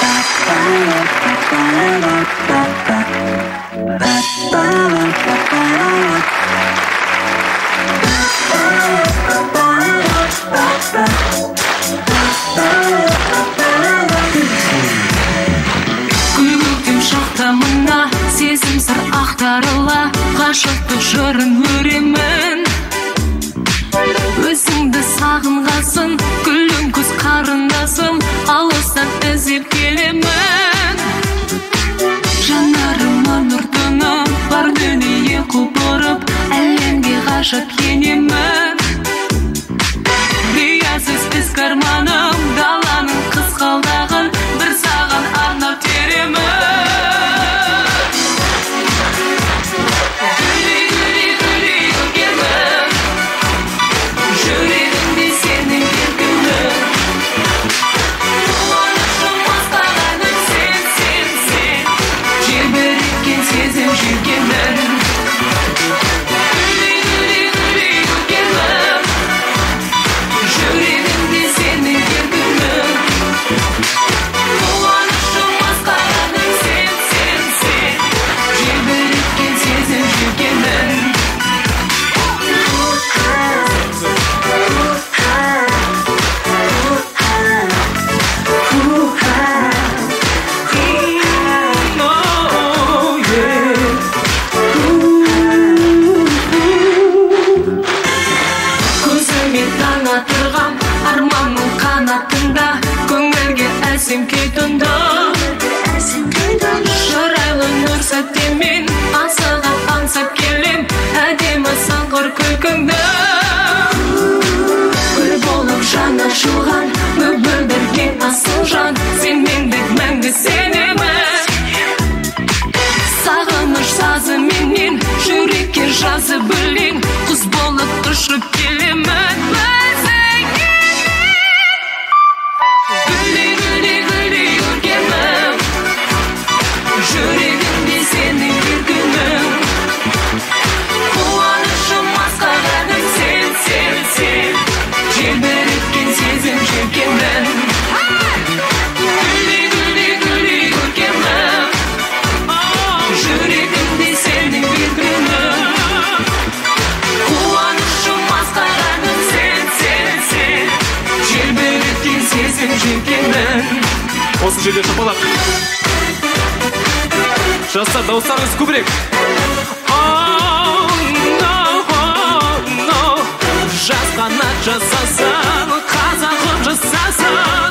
Көктем шақтамына сезім сыр ақтарыла, ғашықтық жырын өремін. Өзіңді сағынғасын, күлің көз қарындасым, алыстан іздеп келемін. Жанарыма нұр тұнып, бар дүние құлпырып, әлемге ғашық енемін. Риясыз із карманым, даланың қызғалдағын, бір саған арнап теремін. Арманның қанатында, көңілге әсем күй тұнды. Шырайлы нұр сәттемен, асыға аңсап келем, әдемі саңғыр күлкіңді. Гүл болып жаны ашылған, мөлдірген асыл жан, сен мендік мәңгі сенемін. Сағыныш сазы менен, жүрекке жазы білен, құс болып ұшып келемін. Жүрегімде сенің бір күнің, қуанышым асқағаным сен, сен, сен, желбіреткен сезім желкемін. Гүлдей, гүлдей, гүлдей көркемім, жүрегімде сенің бір күнің, қуанышым асқағаным сен, сен, сен, желбіреткен сезім желкемін. Осы жерде шапалақ. Жастар, дауыстарыңыз көбірек. Жас қанат жасасын, қазағым жасасын.